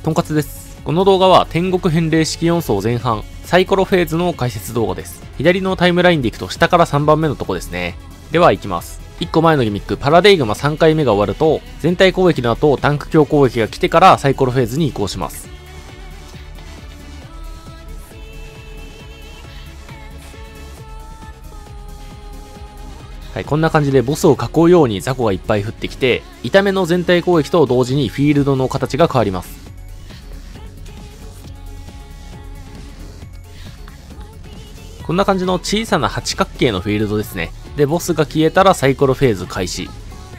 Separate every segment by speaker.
Speaker 1: とんかつです。この動画は天国返礼式4層前半、サイコロフェーズの解説動画です。左のタイムラインでいくと下から3番目のとこですね。では行きます。1個前のギミック、パラデイグマ3回目が終わると、全体攻撃の後、タンク強攻撃が来てからサイコロフェーズに移行します。はい、こんな感じでボスを囲うように雑魚がいっぱい降ってきて、痛めの全体攻撃と同時にフィールドの形が変わります。こんな感じの小さな八角形のフィールドですね。で、ボスが消えたらサイコロフェーズ開始。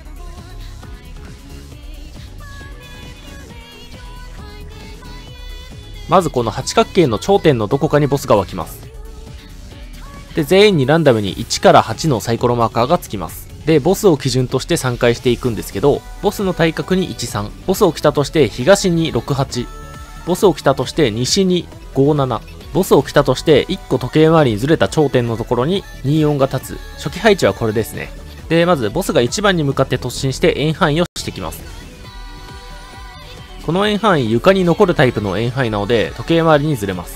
Speaker 1: まずこの八角形の頂点のどこかにボスが湧きます。で、全員にランダムに1から8のサイコロマーカーがつきます。で、ボスを基準として3回していくんですけど、ボスの対角に1、3、ボスを来たとして東に6、8、ボスを来たとして西に5、7、ボスを来たとして1個時計回りにずれた頂点のところに24が立つ。初期配置はこれですね。で、まずボスが1番に向かって突進して円範囲をしてきます。この円範囲、床に残るタイプの円範囲なので時計回りにずれます。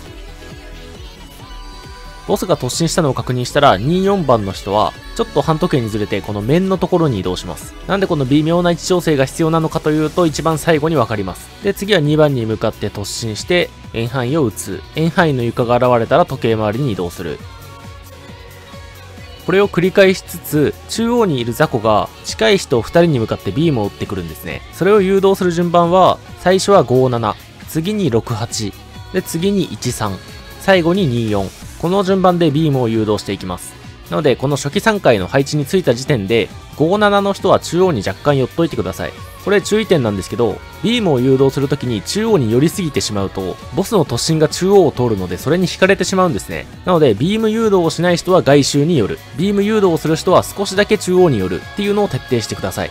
Speaker 1: ボスが突進したのを確認したら24番の人はちょっと半時計にずれてこの面のところに移動します。なんでこの微妙な位置調整が必要なのかというと一番最後に分かります。で、次は2番に向かって突進して円範囲を打つ。円範囲の床が現れたら時計回りに移動する。これを繰り返しつつ中央にいる雑魚が近い人2人に向かってビームを打ってくるんですね。それを誘導する順番は最初は5、7、次に6、8、で次に1、3、最後に2、4。この順番でビームを誘導していきます。なので、この初期3回の配置についた時点で、5、7の人は中央に若干寄っといてください。これ注意点なんですけど、ビームを誘導するときに中央に寄りすぎてしまうと、ボスの突進が中央を通るので、それに引かれてしまうんですね。なので、ビーム誘導をしない人は外周に寄る。ビーム誘導をする人は少しだけ中央に寄るっていうのを徹底してください。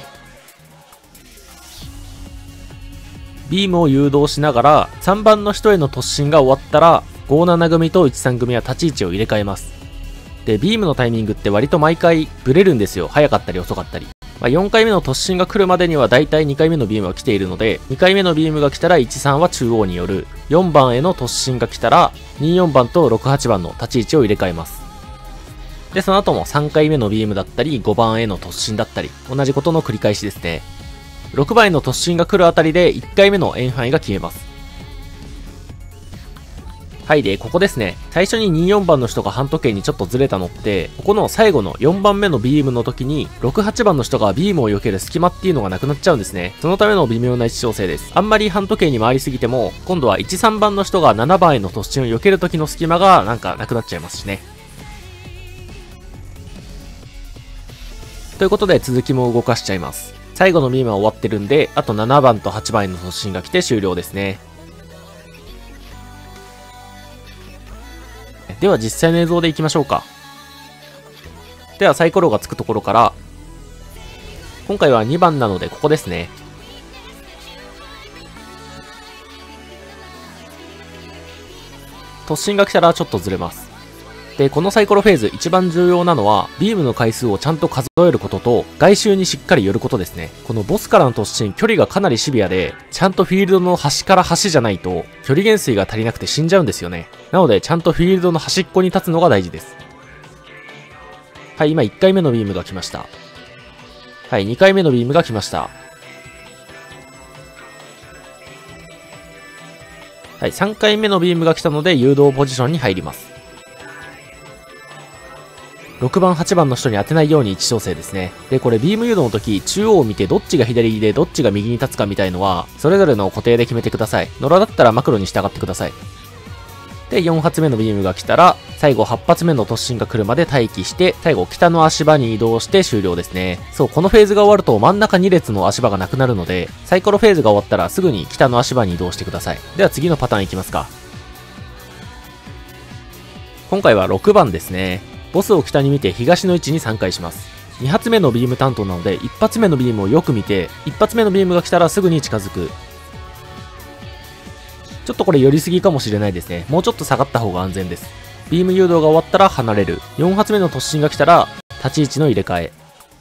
Speaker 1: ビームを誘導しながら、3番の人への突進が終わったら、57組と13組は立ち位置を入れ替えます。で、ビームのタイミングって割と毎回ブレるんですよ。早かったり遅かったり。4回目の突進が来るまでにはだいたい2回目のビームが来ているので、2回目のビームが来たら13は中央による。4番への突進が来たら、24番と68番の立ち位置を入れ替えます。で、その後も3回目のビームだったり、5番への突進だったり、同じことの繰り返しですね。6番への突進が来るあたりで1回目の円範囲が消えます。はい、で、ここですね。最初に24番の人が半時計にちょっとずれたのって、ここの最後の4番目のビームの時に、6、8番の人がビームを避ける隙間っていうのがなくなっちゃうんですね。そのための微妙な位置調整です。あんまり半時計に回りすぎても、今度は1、3番の人が7番への突進を避ける時の隙間がなんかなくなっちゃいますしね。ということで続きも動かしちゃいます。最後のビームは終わってるんで、あと7番と8番への突進が来て終了ですね。では実際の映像でいきましょうか。ではサイコロがつくところから、今回は2番なのでここですね。突進が来たらちょっとずれます。で、このサイコロフェーズ一番重要なのは、ビームの回数をちゃんと数えることと、外周にしっかり寄ることですね。このボスからの突進、距離がかなりシビアで、ちゃんとフィールドの端から端じゃないと、距離減衰が足りなくて死んじゃうんですよね。なので、ちゃんとフィールドの端っこに立つのが大事です。はい、今1回目のビームが来ました。はい、2回目のビームが来ました。はい、3回目のビームが来たので、誘導ポジションに入ります。6番、8番の人に当てないように位置調整ですね。で、これビーム誘導の時、中央を見てどっちが左でどっちが右に立つかみたいのは、それぞれの固定で決めてください。野良だったらマクロに従ってください。で、4発目のビームが来たら、最後8発目の突進が来るまで待機して、最後北の足場に移動して終了ですね。そう、このフェーズが終わると真ん中2列の足場がなくなるので、サイコロフェーズが終わったらすぐに北の足場に移動してください。では次のパターンいきますか。今回は6番ですね。ボスを北に見て東の位置に3回します。2発目のビーム担当なので、1発目のビームをよく見て、1発目のビームが来たらすぐに近づく。ちょっとこれ寄りすぎかもしれないですね。もうちょっと下がった方が安全です。ビーム誘導が終わったら離れる。4発目の突進が来たら、立ち位置の入れ替え。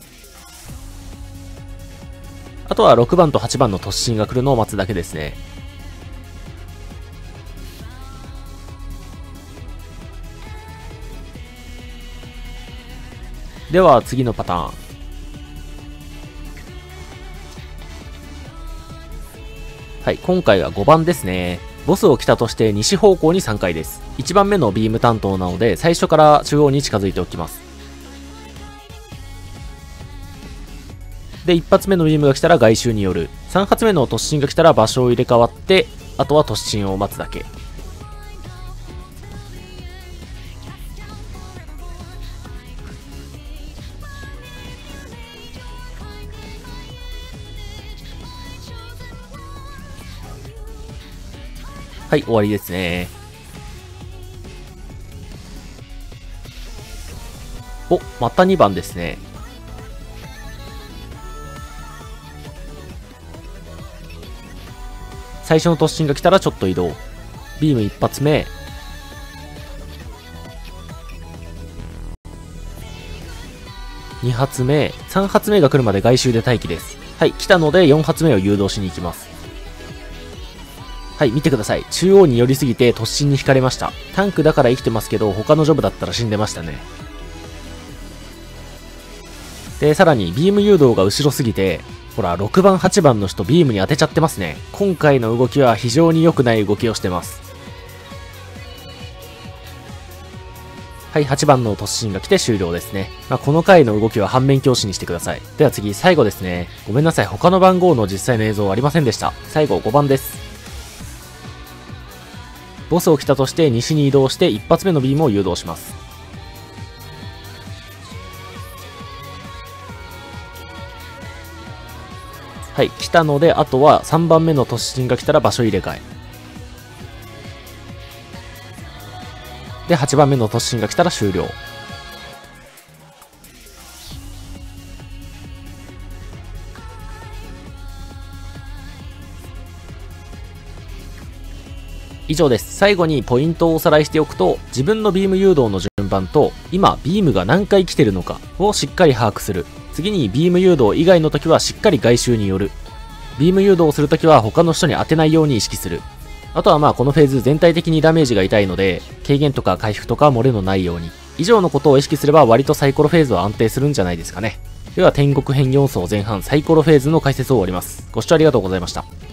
Speaker 1: あとは6番と8番の突進が来るのを待つだけですね。 では次のパターン。はい、今回は5番ですね。ボスを北として西方向に3回です。1番目のビーム担当なので、最初から中央に近づいておきます。で、1発目のビームが来たら外周による。3発目の突進が来たら場所を入れ替わって、あとは突進を待つだけ。はい、終わりですね。お、また2番ですね。最初の突進が来たらちょっと移動。ビーム1発目。2発目。3発目が来るまで外周で待機です。はい、来たので4発目を誘導しに行きます。はい、見てください。中央に寄りすぎて突進に引かれました。タンクだから生きてますけど、他のジョブだったら死んでましたね。で、さらにビーム誘導が後ろすぎて、ほら、6番、8番の人ビームに当てちゃってますね。今回の動きは非常に良くない動きをしてます。はい、8番の突進が来て終了ですね。この回の動きは反面教師にしてください。では次、最後ですね。ごめんなさい、他の番号の実際の映像はありませんでした。最後、5番です。ボスを北として西に移動して1発目のビームを誘導します。はい、来たので、あとは3番目の突進が来たら場所入れ替え。で、8番目の突進が来たら終了。以上です。最後にポイントをおさらいしておくと、自分のビーム誘導の順番と、今ビームが何回来てるのかをしっかり把握する。次にビーム誘導以外の時はしっかり外周による。ビーム誘導をするときは他の人に当てないように意識する。あとはこのフェーズ全体的にダメージが痛いので、軽減とか回復とか漏れのないように。以上のことを意識すれば割とサイコロフェーズは安定するんじゃないですかね。では天国編4層前半サイコロフェーズの解説を終わります。ご視聴ありがとうございました。